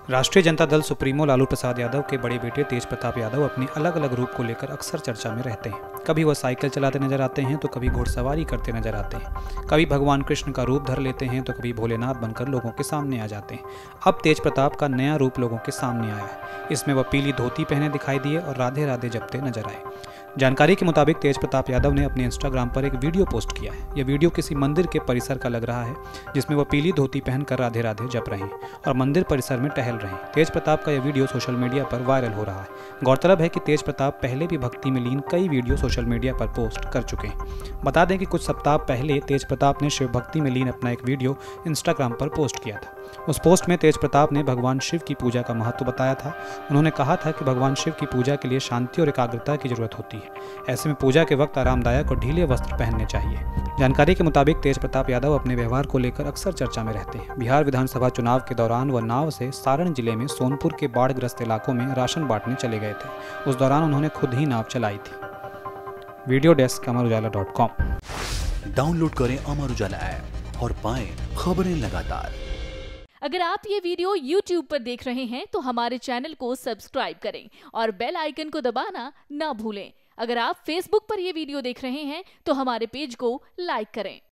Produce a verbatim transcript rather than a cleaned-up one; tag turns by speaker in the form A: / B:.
A: राष्ट्रीय जनता दल सुप्रीमो लालू प्रसाद यादव के बड़े बेटे तेज प्रताप यादव अपने अलग अलग रूप को लेकर अक्सर चर्चा में रहते हैं। कभी वह साइकिल चलाते नजर आते हैं तो कभी घुड़सवारी करते नजर आते हैं, कभी भगवान कृष्ण का रूप धर लेते हैं तो कभी भोलेनाथ बनकर लोगों के सामने आ जाते हैं। अब तेज प्रताप का नया रूप लोगों के सामने आया है। इसमें वह पीली धोती पहने दिखाई दिए और राधे राधे जपते नजर आए। जानकारी के मुताबिक तेज प्रताप यादव ने अपने इंस्टाग्राम पर एक वीडियो पोस्ट किया है। यह वीडियो किसी मंदिर के परिसर का लग रहा है, जिसमें वह पीली धोती पहनकर राधे राधे जप रहे हैं और मंदिर परिसर में टहल रहे हैं। तेज प्रताप का यह वीडियो सोशल मीडिया पर वायरल हो रहा है। गौरतलब है कि तेज प्रताप पहले भी भक्ति में लीन कई वीडियो सोशल मीडिया पर पोस्ट कर चुके हैं। बता दें कि कुछ सप्ताह पहले तेज प्रताप ने शिव भक्ति में लीन अपना एक वीडियो इंस्टाग्राम पर पोस्ट किया था। उस पोस्ट में तेज प्रताप ने भगवान शिव की पूजा का महत्व बताया था। उन्होंने कहा था कि भगवान शिव की पूजा के लिए शांति और एकाग्रता की जरूरत होती है। ऐसे में पूजा के वक्त आरामदायक और ढीले वस्त्र पहनने चाहिए। जानकारी के मुताबिक तेज प्रताप यादव अपने व्यवहार को लेकर अक्सर चर्चा में रहते हैं। बिहार विधानसभा चुनाव के दौरान वह नाव से सारण जिले में सोनपुर के बाढ़ग्रस्त इलाकों में राशन बांटने चले गए थे। उस दौरान उन्होंने खुद ही नाव चलाई थी। Video desk Amar Ujala dot com.
B: Download करें अमर उजाला ऐप और पाएं खबरें लगातार।
C: अगर आप ये वीडियो यूट्यूब पर देख रहे हैं तो हमारे चैनल को सब्सक्राइब करें और बेल आइकन को दबाना ना भूलें। अगर आप फेसबुक पर ये वीडियो देख रहे हैं तो हमारे पेज को लाइक करें।